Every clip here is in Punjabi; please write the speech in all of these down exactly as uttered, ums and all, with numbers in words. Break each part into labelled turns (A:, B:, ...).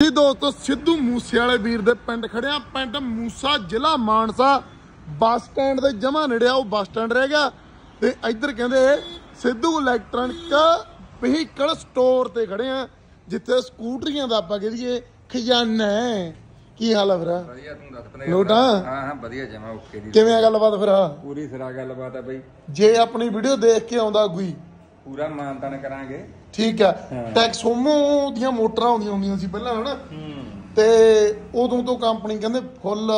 A: ਜੀ ਦੋਸਤੋ ਸਿੱਧੂ ਮੂਸੇ ਵਾਲੇ ਵੀਰ ਦੇ ਪਿੰਡ ਖੜਿਆ। ਪਿੰਡ ਮੂਸਾ, ਜ਼ਿਲ੍ਹਾ ਮਾਨਸਾ। ਬੱਸ ਸਟੈਂਡ ਦੇ ਜਮਾ ਨੇੜੇ ਆ, ਉਹ ਬੱਸ ਸਟੈਂਡ ਰਹਿ ਗਿਆ। ਤੇ ਇੱਧਰ ਕਹਿੰਦੇ ਸਿੱਧੂ ਇਲੈਕਟ੍ਰੋਨਿਕ ਵਹੀਕਲ ਸਟੋਰ ਤੇ ਖੜੇ ਆ, ਜਿੱਥੇ ਸਕੂਟਰੀਆਂ ਦਾ ਆਪਾਂ ਕਹਿ ਦਈਏ ਖਜ਼ਾਨਾ ਹੈ। ਕੀ ਹਾਲ ਆ ਫਿਰ?
B: ਵਧੀਆ, ਤੂੰ ਦੱਸ।
A: ਲੋਟਾ?
B: ਹਾਂ ਹਾਂ ਵਧੀਆ, ਜਮਾ ਓਕੇ ਦੀ।
A: ਕਿਵੇਂ ਆ ਗੱਲਬਾਤ ਫਿਰ?
B: ਪੂਰੀ ਸਿਰਾ ਗੱਲਬਾਤ ਆ ਬਈ।
A: ਜੇ ਆਪਣੀ ਵੀਡੀਓ ਦੇਖ ਕੇ ਆਉਂਦਾ ਕੋਈ
B: ਪੂਰਾ ਮਾਨਤਾਨ ਕਰਾਂਗੇ।
A: ਠੀਕ ਆ। ਟੈਕਸੋਮੋ ਦੀਆਂ ਮੋਟਰਾਂ ਆਉਂਦੀਆਂ ਹੁੰਦੀਆਂ ਸੀ ਪਹਿਲਾਂ, ਹਨਾ? ਤੇ ਉਦੋਂ ਤੋਂ ਕੰਪਨੀ ਕਹਿੰਦੇ ਫੁੱਲ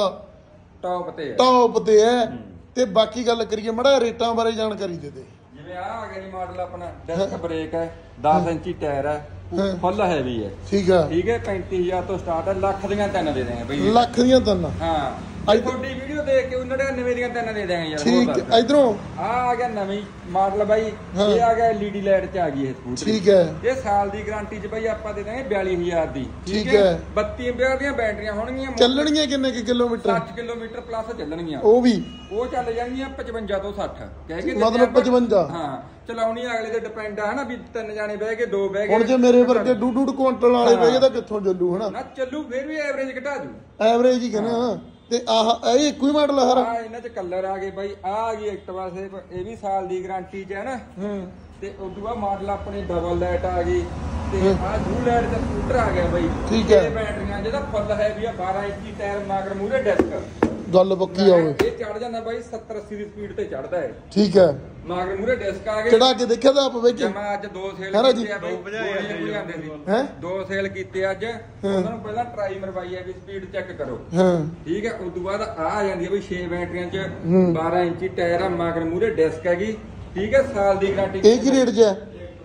B: ਟੌਪ ਤੇ
A: ਟੌਪ ਤੇ ਹੈ। ਤੇ ਬਾਕੀ ਗੱਲ ਕਰੀਏ ਮੜਾ ਰੇਟਾਂ ਬਾਰੇ ਜਾਣਕਾਰੀ ਦੇ ਦੇ।
B: ਜਿਵੇਂ ਆ ਆ ਗਿਆ ਜੀ ਮਾਡਲ ਆਪਣਾ, ਡਿਸਕ ਬ੍ਰੇਕ ਹੈ, ਦਸ ਇੰਚੀ ਟਾਇਰ ਹੈ, ਫੁੱਲ ਹੈਵੀ ਹੈ।
A: ਠੀਕ ਆ।
B: ਠੀਕ ਹੈ, ਪੈਂਤੀ ਹਜ਼ਾਰ ਤੋਂ ਸਟਾਰਟ ਹੈ। ਲੱਖ ਦੀਆਂ ਤਿੰਨ ਦੇ ਦੇਂਗੇ ਬਈ।
A: ਲੱਖ ਦੀਆਂ ਤਿੰਨ? ਹਾਂ।
B: ਅੱਜ ਤੁਹਾਡੀ ਵੀਡੀਓ ਦੇਖ ਕੇ ਨੜਿਨਵੇਂ ਦੀਆਂ ਤਿੰਨ ਦੇ ਦੇਂਗੇ ਯਾਰ।
A: ਠੀਕ। ਇਧਰੋਂ
B: ਆ ਆ ਗਿਆ ਨਵੀਂ ਮਾਡਲ ਬਾਈ। ਇਹ ਆ ਗਿਆ ਐਲਈਡੀ ਲਾਈਟ ਚ ਆ ਗਈ ਇਹ ਸਕੂਟਰੀ।
A: ਠੀਕ ਹੈ।
B: ਇਹ ਸਾਲ ਦੀ ਗਾਰੰਟੀ ਚ ਬਾਈ ਆਪਾਂ ਦੇ ਦਾਂਗੇ ਬਿਆਲੀ ਹਜ਼ਾਰ ਦੀ।
A: ਠੀਕ ਹੈ।
B: ਬੱਤੀ ਐਂਪੀਅਰ ਦੀਆਂ ਬੈਟਰੀਆਂ ਹੋਣਗੀਆਂ।
A: ਚੱਲਣਗੀਆਂ ਕਿੰਨੇ ਕਿ ਕਿਲੋਮੀਟਰ?
B: ਸੱਠ ਕਿਲੋਮੀਟਰ ਪਲੱਸ ਚੱਲਣਗੀਆਂ।
A: ਉਹ ਵੀ
B: ਉਹ ਚੱਲ ਜਾਣਗੀਆਂ ਪਚਵੰਜਾ ਤੋਂ ਸੱਠ, ਕਹਿ ਕੇ
A: ਮਤਲਬ ਪਚਵੰਜਾ।
B: ਹਾਂ, ਚਲਾਉਣੀ ਅਗਲੇ ਤੇ ਡਿਪੈਂਡ ਆ ਹਨਾ, ਵੀ ਤਿੰਨ ਜਾਣੇ ਬਹਿ ਕੇ ਦੋ ਬਹਿ ਗਏ।
A: ਹੁਣ ਜੇ ਮੇਰੇ ਵਰਗੇ ਡੂ ਡੂ ਕੁਇੰਟਲ ਵਾਲੇ ਬਹਿ ਗਏ ਤਾਂ ਕਿੱਥੋਂ ਚੱਲੂ, ਹਨਾ?
B: ਨਾ ਚੱਲੂ, ਫਿਰ ਵੀ ਐਵਰੇਜ ਘਟਾ ਜੂ।
A: ਐਵਰੇਜ ਹੀ ਕਹਿੰਦਾ। ਤੇ ਆਹ ਇਹ ਇੱਕੋ ਹੀ ਮਾਡਲ ਹੈ?
B: ਆ ਇਹਨਾਂ ਚ ਕਲਰ ਆ ਗਏ ਬਾਈ। ਆ ਆ ਗਈ ਐਕਟਿਵਾ ਸੇਫ, ਇਹ ਵੀ ਸਾਲ ਦੀ ਗਾਰੰਟੀ ਚ ਹੈ ਨਾ।
A: ਹੂੰ।
B: ਤੇ ਉਦੋਂ ਬਾਅਦ ਮਾਡਲ ਆਪਣੇ ਡਬਲ ਲਾਈਟ ਆ ਗਈ। ਤੇ ਆ ਜੂ ਲਾਈਟ ਦਾ ਸਕੂਟਰ ਆ ਗਿਆ ਬਾਈ।
A: ਠੀਕ ਹੈ।
B: ਇਹ ਬੈਟਰੀਆਂ ਜਿਹਦਾ ਫੁੱਲ ਹੈ ਵੀ ਆ, ਬਾਰਾਂ ਇੰਚੀ ਟਾਇਰ, ਮਗਰ ਮੂਹਰੇ ਡਿਸਕ।
A: ਗੱਲ ਪੱਕੀ ਆਵੇ।
B: ਇਹ ਚੜ ਜਾਂਦਾ ਬਾਈ ਸੱਤਰ ਅੱਸੀ ਦੀ ਸਪੀਡ ਤੇ ਚੜਦਾ ਹੈ।
A: ਠੀਕ ਹੈ।
B: ਮਗਰ ਮੂਹਰੇ ਡਿਸਕ ਆ ਗਏ।
A: ਚੜਾ ਕੇ ਦੇਖਿਆ ਤਾਂ ਆਪ ਵੇਖ ਕੇ?
B: ਮੈਂ ਅੱਜ ਦੋ ਸੇਲ ਕੀਤੇ ਆ ਬਾਈ। ਦੋ ਜਾਂਦੇ ਸੀ
A: ਹੈ।
B: ਦੋ ਸੇਲ ਕੀਤੇ ਅੱਜ। ਉਹਨਾਂ ਨੂੰ ਪਹਿਲਾਂ ਟਰਾਈ ਮਰਵਾਈ ਆ ਵੀ ਸਪੀਡ ਚੈੱਕ ਕਰੋ।
A: ਹਾਂ।
B: ਠੀਕ ਹੈ। ਉਸ ਤੋਂ ਬਾਅਦ ਆ ਆ ਜਾਂਦੀ ਹੈ ਬਈ ਛੇ ਬੈਟਰੀਆਂ ਚ, ਬਾਰਾਂ ਇੰਚੀ ਟਾਇਰ ਆ, ਮਗਰ ਮੂਹਰੇ ਡਿਸਕ ਹੈਗੀ। ਠੀਕ ਹੈ, ਸਾਲ ਦੀ ਗਾਰੰਟੀ।
A: ਇਹ ਕੀ ਰੇਟ 'ਚ ਹੈ?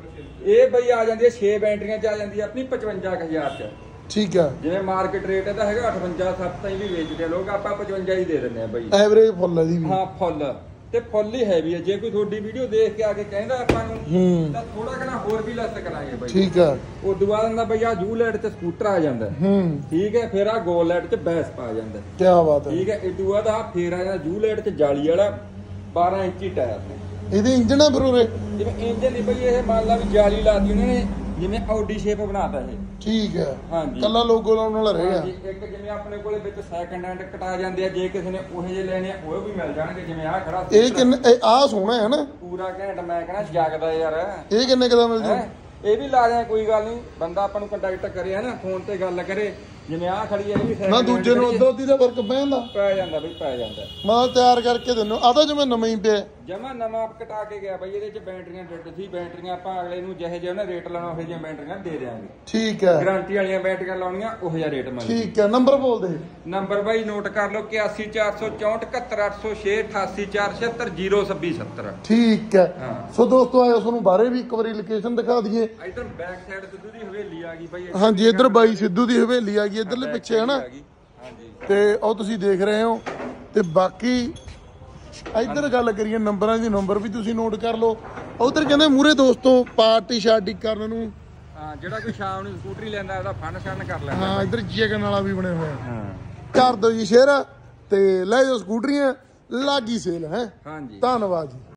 B: ਇਹ ਬਈ ਆ ਜਾਂਦੀ ਹੈ ਛੇ ਬੈਟਰੀਆਂ ਚ ਆ ਜਾਂਦੀ ਹੈ ਆਪਣੀ ਪਚਵੰਜਾ ਕੁ ਹਜ਼ਾਰ ਚ।
A: ਠੀਕ ਹੈ।
B: ਜਿਵੇਂ ਮਾਰਕੀਟ ਰੇਟ ਇਹਦਾ ਹੈਗਾ ਅਠਵੰਜਾ ਸੱਤ ਤਾਈਂ ਵੀ ਵੇਚਦੇ ਲੋਕ, ਆਪਾਂ ਪਚਵੰਜਾ ਹੀ ਦੇ ਦਿੰਦੇ ਆ ਬਈ।
A: ਐਵਰੇਜ ਫੁੱਲ ਹੈ ਦੀ ਵੀ?
B: ਹਾਂ, ਫੁੱਲ ਤੇ ਫੁੱਲ ਹੀ ਹੈਵੀ ਹੈ। ਜੇ ਕੋਈ ਤੁਹਾਡੀ ਵੀਡੀਓ ਦੇਖ ਕੇ ਆ ਕੇ ਕਹਿੰਦਾ ਆਪਾਂ ਨੂੰ ਤਾਂ ਥੋੜਾ ਘਣਾ ਹੋਰ ਵੀ ਲੈਸ ਕਰਾਂਗੇ ਬਾਈ।
A: ਠੀਕ ਹੈ।
B: ਉਸ ਤੋਂ ਬਾਅਦ ਹੁੰਦਾ ਬਈ ਆ ਜੂ ਲਾਈਟ ਤੇ ਸਕੂਟਰ ਆ ਜਾਂਦਾ।
A: ਹੂੰ।
B: ਠੀਕ ਹੈ। ਫਿਰ ਆ ਗੋਲ ਲਾਈਟ ਚ ਬੈਸ ਪਾ ਜਾਂਦਾ।
A: ਕੀ ਬਾਤ ਹੈ।
B: ਠੀਕ ਹੈ। ਇਸ ਤੋਂ ਬਾਅਦ ਆ ਫੇਰ ਆ ਜਾਂਦਾ ਜੂ ਲਾਈਟ ਚ ਜਾਲੀ ਵਾਲਾ, ਬਾਰਾਂ ਇੰਚੀ ਟਾਇਰ ਨੇ।
A: ਇਹਦੇ ਇੰਜਣ ਆ ਬਰੋਰੇ?
B: ਜਿਵੇਂ ਇੰਜਨ ਨਹੀਂ ਬਈ, ਇਹ ਮੰਨ ਲਾ ਵੀ ਜਾਲੀ ਲਾਤੀ ਉਹਨਾਂ ਨੇ, ਜਿਵੇਂ ਆਡੀ ਸ਼ੇਪ ਬਣਾਤਾ ਇਹ।
A: ਠੀਕ ਹੈ।
B: ਹਾਂਜੀ।
A: ਕੱਲਾ ਲੋਗੋ ਲਾਉਣ ਵਾਲਾ ਰਹਿ ਗਿਆ।
B: ਹਾਂਜੀ। ਇੱਕ ਜਿਵੇਂ ਆਪਣੇ ਕੋਲੇ ਵਿੱਚ ਸੈਕੰਡ ਹੈਂਡ ਕਟਾ ਜਾਂਦੇ ਆ, ਜੇ ਕਿਸੇ ਨੇ ਉਹੇ ਜਿਹੇ ਲੈਣੇ ਆ ਉਹ ਵੀ ਮਿਲ ਜਾਣਗੇ। ਜਿਵੇਂ ਆ ਖੜਾ
A: ਇਹ ਕਿੰਨੇ? ਆਹ ਸੋਹਣਾ ਹੈ ਨਾ?
B: ਪੂਰਾ ਘੈਂਟ, ਮੈਂ ਕਹਿੰਦਾ ਜਗਦਾ ਯਾਰ।
A: ਇਹ ਕਿੰਨੇ ਕਦਾ ਮਿਲ ਜੂ?
B: ਇਹ ਵੀ ਲਾ ਦਿਆਂ, ਕੋਈ ਗੱਲ ਨਹੀਂ। ਬੰਦਾ ਆਪਾਂ ਨੂੰ ਕੰਟੈਕਟ ਕਰੇ ਨਾ, ਫੋਨ ਤੇ ਗੱਲ ਕਰੇ। ਜਿਵੇਂ ਆ ਖੜੀ ਹੈ, ਇਹ ਵੀ
A: ਨਾ ਦੂਜੇ ਨੂੰ ਉਦੋਂ ਦੀ ਦਾ ਫਰਕ ਪੈ ਜਾਂਦਾ?
B: ਪੈ ਜਾਂਦਾ ਬਈ, ਪੈ ਜਾਂਦਾ।
A: ਮੈਂ ਤਿਆਰ ਕਰਕੇ ਦਿੰਨੋ। ਆ ਤਾਂ ਜਿਵੇਂ ਨਵਾਂ ਹੀ ਪਿਆ।
B: ਜਮਾ ਨਵਾਂ ਆਪ ਕਟਾ ਕੇ ਗਿਆ ਬਾਈ। ਇਹਦੇ ਚ ਬੈਟਰੀਆਂ ਡੱਡ ਸੀ। ਬੈਟਰੀਆਂ ਆਪਾਂ ਅਗਲੇ ਨੂੰ ਜਿਹੇ ਜਿਹੇ ਉਹਨੇ ਰੇਟ ਲਾਉਣਾ, ਉਹ ਜਿਹੀਆਂ ਬੈਟਰੀਆਂ ਦੇ ਦਿਆਂਗੇ। ਠੀਕ ਹੈ। ਗਾਰੰਟੀ ਵਾਲੀਆਂ ਬੈਟਰੀਆਂ ਲਾਉਣੀਆਂ, ਉਹ ਜਿਹਾ ਰੇਟ ਮੰਗਦੇ।
A: ਠੀਕ ਹੈ। ਨੰਬਰ ਬੋਲ ਦੇ।
B: ਨੰਬਰ ਬਾਈ ਨੋਟ ਕਰ ਲਓ, ਇਕਿਆਸੀ ਚਾਰ ਸੌ ਚੌਂਹਠ ਇਕਹੱਤਰ ਅੱਠ ਸੌ ਛੇ ਅਠਾਸੀ ਚਾਰ ਛਿਹੱਤਰ ਜ਼ੀਰੋ ਛੱਬੀ ਸੱਤਰ।
A: ਠੀਕ ਹੈ। ਸੋ ਦੋਸਤੋ ਆਇਓ, ਤੁਹਾਨੂੰ ਬਾਹਰੇ ਵੀ ਇੱਕ ਵਾਰੀ ਲੋਕੇਸ਼ਨ ਦਿਖਾ ਦਈਏ।
B: ਇਧਰ ਬੈਕ ਸਾਈਡ ਸਿੱਧੂ ਦੀ ਹਵੇਲੀ ਆ ਗਈ ਬਾਈ।
A: ਹਾਂਜੀ, ਇੱਧਰ ਬਾਈ ਸਿੱਧੂ ਦੀ ਹਵੇਲੀ ਆ ਗਈ, ਇੱਧਰਲੇ ਪਿੱਛੇ ਹੈ ਨਾ? ਤੇ ਉਹ ਤੁਸੀਂ ਦੇਖ ਰਹੇ ਹੋ। ਤੇ ਬਾਕੀ ਇੱਧਰ ਗੱਲ ਕਰੀਏ ਨੰਬਰਾਂ ਦੀ, ਨੰਬਰ ਵੀ ਤੁਸੀਂ ਨੋਟ ਕਰ ਲਓ। ਉਧਰ ਕਹਿੰਦੇ ਮੂਰੇ ਦੋਸਤੋ ਪਾਰਟੀ ਸ਼ਾਰਟੀ ਕਰਨ ਨੂੰ।
B: ਹਾਂ, ਜਿਹੜਾ ਕੋਈ ਸ਼ਾਮ ਨੂੰ ਸਕੂਟਰੀ ਲੈਂਦਾ ਉਹਦਾ ਫਨ ਸ਼ਨ ਕਰ ਲੈਂਦਾ।
A: ਹਾਂ, ਇੱਧਰ ਚਿਕਨ ਵਾਲਾ ਵੀ ਬਣਿਆ ਹੋਇਆ। ਹਾਂ, ਕਰ ਦਿਓ ਜੀ ਸ਼ੇਅਰ ਤੇ ਲੈ ਜਾਓ ਸਕੂਟਰੀਆਂ। ਲਾਗੀ ਸੇਲ ਹੈ। ਹਾਂਜੀ, ਧੰਨਵਾਦ ਜੀ।